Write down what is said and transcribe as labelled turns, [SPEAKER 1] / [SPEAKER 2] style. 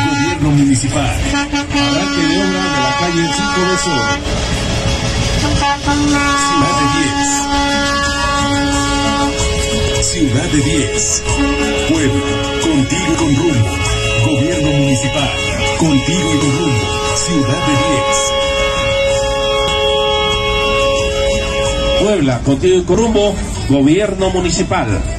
[SPEAKER 1] Gobierno Municipal. Arranque de obra de la calle 5 de Sol. Ciudad de 10. Ciudad de 10. Puebla, contigo y con rumbo. Gobierno Municipal, contigo y con rumbo. Ciudad de 10.
[SPEAKER 2] Puebla, contigo y con rumbo. Gobierno Municipal.